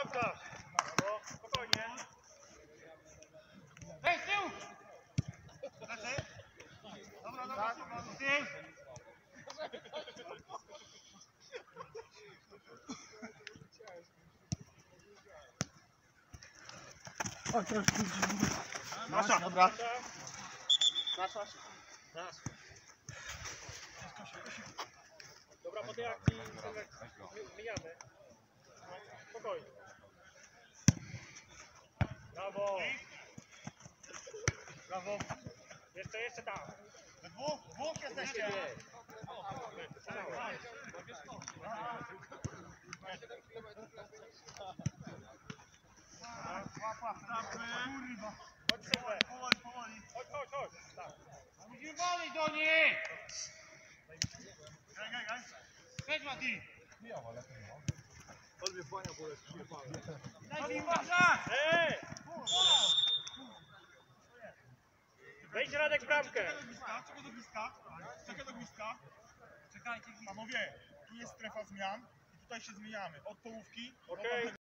Bramka! No, spokojnie. Ej, z tyłu! Lecy? Dobra, dobra, tył! O, teraz Nasza! Dobra. Nasza. Dobra, po tej akcji mijamy. Spokojnie. Brawo! Brawo! Jeszcze tam. Dwóch jesteście. Chodź sobie. Powoli. Chodź. Tak. Musimy walić do nich! Gaj. Weź Mati! On mnie płania, bo jest przyjechany. Daj mi można! Wejdź Radek w bramkę! Czekaj do bliska. Czekajcie. Panowie, tu jest strefa zmian i tutaj się zmieniamy. Od połówki. Okej.